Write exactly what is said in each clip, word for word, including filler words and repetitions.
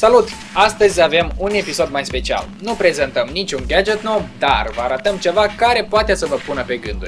Salut! Astăzi avem un episod mai special. Nu prezentăm niciun gadget nou, dar vă arătăm ceva care poate să vă pună pe gânduri.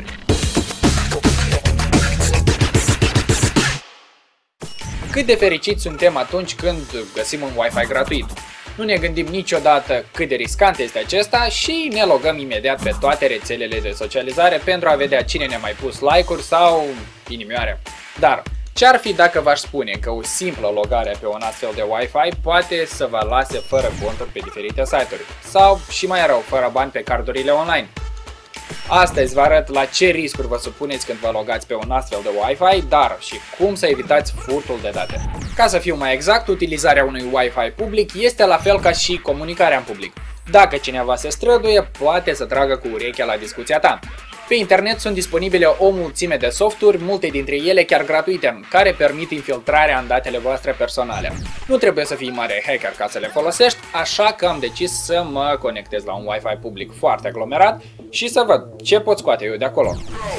Cât de fericiți suntem atunci când găsim un Wi-Fi gratuit. Nu ne gândim niciodată cât de riscant este acesta și ne logăm imediat pe toate rețelele de socializare pentru a vedea cine ne-a mai pus like-uri sau inimioare. Dar ce-ar fi dacă v-aș spune că o simplă logare pe un astfel de Wi-Fi poate să vă lase fără conturi pe diferite site-uri sau, și mai rău, fără bani pe cardurile online? Astăzi vă arăt la ce riscuri vă supuneți când vă logați pe un astfel de Wi-Fi, dar și cum să evitați furtul de date. Ca să fiu mai exact, utilizarea unui Wi-Fi public este la fel ca și comunicarea în public. Dacă cineva se străduie, poate să tragă cu urechea la discuția ta. Pe internet sunt disponibile o mulțime de softuri, multe dintre ele chiar gratuite, care permit infiltrarea în datele voastre personale. Nu trebuie să fii mare hacker ca să le folosești, așa că am decis să mă conectez la un Wi-Fi public foarte aglomerat și să văd ce pot scoate eu de acolo.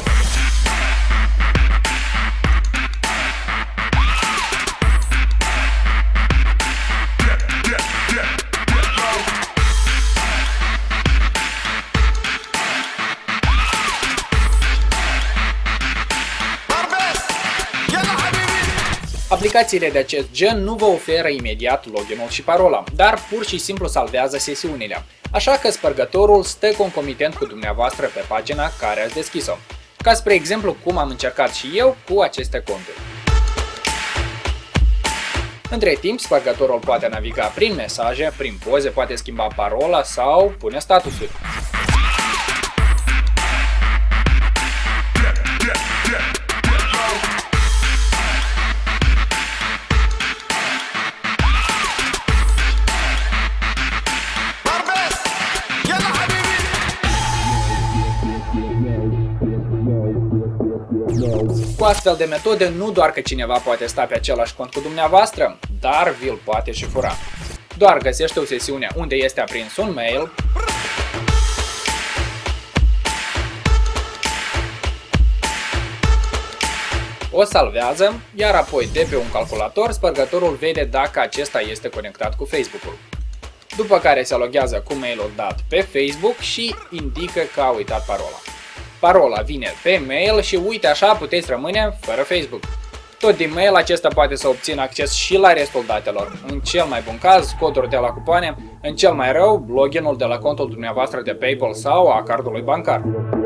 Aplicațiile de acest gen nu vă oferă imediat loginul și parola, dar pur și simplu salvează sesiunile, așa că spărgătorul stă concomitent cu dumneavoastră pe pagina care ați deschis-o, ca spre exemplu cum am încercat și eu cu aceste conturi. Între timp, spărgătorul poate naviga prin mesaje, prin poze, poate schimba parola sau pune statusuri. Cu astfel de metode, nu doar că cineva poate sta pe același cont cu dumneavoastră, dar vi-l poate și fura. Doar găsește o sesiune unde este aprins un mail, o salvează, iar apoi de pe un calculator, spărgătorul vede dacă acesta este conectat cu Facebook-ul. După care se loghează cu mail-ul dat pe Facebook și indică că a uitat parola. Parola vine pe mail și uite așa puteți rămâne fără Facebook. Tot din mail acesta poate să obțină acces și la restul datelor, în cel mai bun caz coduri de la cupoane, în cel mai rău loginul de la contul dumneavoastră de PayPal sau a cardului bancar.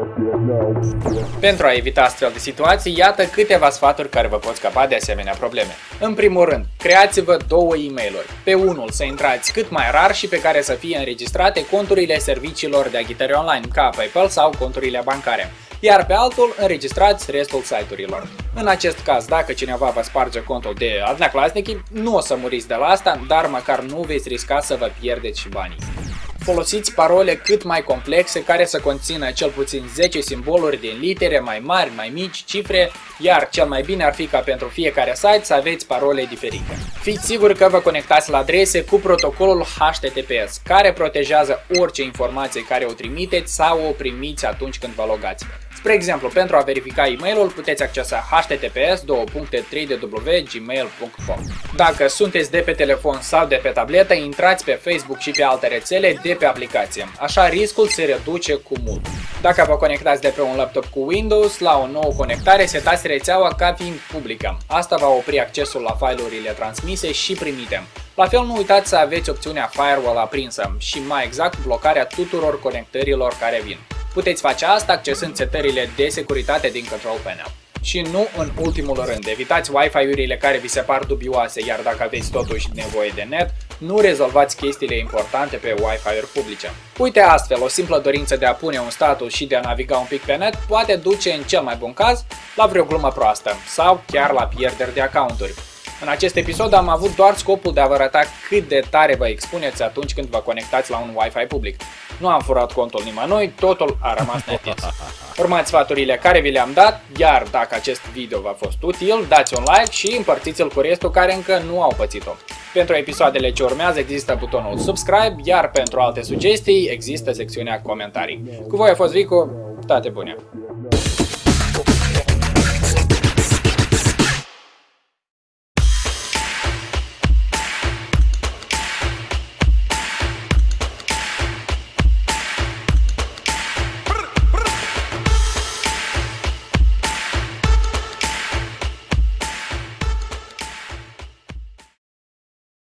Pentru a evita astfel de situații, iată câteva sfaturi care vă pot scăpa de asemenea probleme. În primul rând, creați-vă două e-mail-uri. Pe unul să intrați cât mai rar și pe care să fie înregistrate conturile serviciilor de aghitare online, ca PayPal sau conturile bancare, iar pe altul înregistrați restul site-urilor. În acest caz, dacă cineva vă sparge contul de Adnaclasnici, nu o să muriți de la asta, dar măcar nu veți risca să vă pierdeți și banii. Folosiți parole cât mai complexe care să conțină cel puțin zece simboluri din litere mai mari, mai mici, cifre, iar cel mai bine ar fi ca pentru fiecare site să aveți parole diferite. Fiți siguri că vă conectați la adrese cu protocolul H T T P S, care protejează orice informație care o trimiteți sau o primiți atunci când vă logați. Spre exemplu, pentru a verifica e-mailul puteți accesa H T T P S două puncte trei w gmail punct com. Dacă sunteți de pe telefon sau de pe tabletă, intrați pe Facebook și pe alte rețele de pe aplicație, așa riscul se reduce cu mult. Dacă vă conectați de pe un laptop cu Windows, la o nouă conectare setați rețeaua ca fiind publică. Asta va opri accesul la file-urile transmise și primite. La fel, nu uitați să aveți opțiunea Firewall aprinsă și, mai exact, blocarea tuturor conectărilor care vin. Puteți face asta accesând setările de securitate din Control Panel. Și nu în ultimul rând, evitați Wi-Fi-urile care vi se par dubioase, iar dacă aveți totuși nevoie de net, nu rezolvați chestiile importante pe Wi-Fi-uri publice. Uite, astfel, o simplă dorință de a pune un status și de a naviga un pic pe net poate duce, în cel mai bun caz, la vreo glumă proastă sau chiar la pierderi de accounturi. În acest episod am avut doar scopul de a vă arăta cât de tare vă expuneți atunci când vă conectați la un Wi-Fi public. Nu am furat contul nimănui, totul a rămas neatins. Urmați sfaturile care vi le-am dat, iar dacă acest video v-a fost util, dați un like și împărțiți-l cu restul care încă nu au pățit-o. Pentru episoadele ce urmează există butonul subscribe, iar pentru alte sugestii există secțiunea comentarii. Cu voi a fost Vicu, toate bune!